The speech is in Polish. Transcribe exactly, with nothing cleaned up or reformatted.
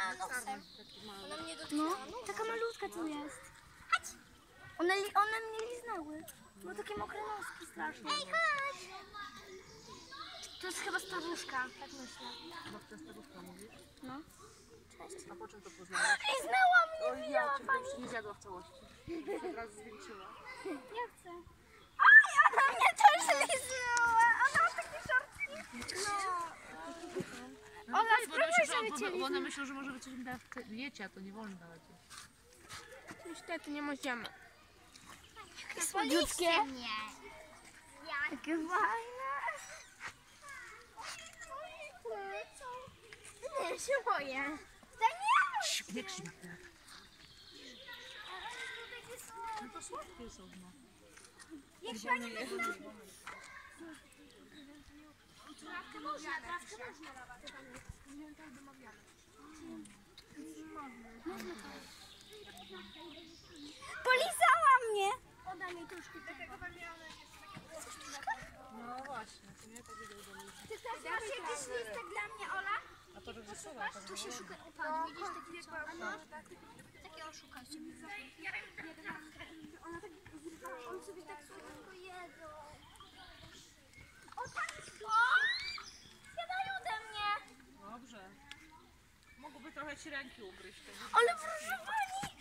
dotknęła nosem. Ona mnie No, dotknęła. taka malutka tu jest. One, li, one mnie liznały. Bo takie mokre noski strasznie. Ej, chodź! To jest chyba staruszka, tak myślę. Babcia staruszka mówisz? No. A po czym to poznałaś? Liznęła mnie, Oj, ja widziała cię pani. dobrze nie zjadła w całości. Od razu zwiększyła. Ja chcę. Aj, ona mnie też liznęła. Ona ma takie szortki. No. Ola, Bo one spróbuj myślą, sobie że, cię bo one liznąć. myślą, że może być coś im da w diecie, a to nie wolno dawać. Niestety nie możemy. Jakie Policzcie mnie. Jak? Jakie fajne. Nie się boję. To nie! Nie krzywdę. No to słodkie są, no. Jak się nie trawkę można, trawkę można dawać. Polizała mnie. Oda mi troszkę tego. No właśnie, to nie tak idę do mnie. Ty też masz jakiś listek dla mnie, Ola? A to żeby rysować. Tu się szuka. Patrz, widzisz taki no, takie oszukać ciebie. Ona tak zrywa, on sobie tak słodko jedzą. O tak! O! Zjadają ode mnie! Dobrze. Mogłoby trochę ci ręki ugryźć. Ale proszę pani,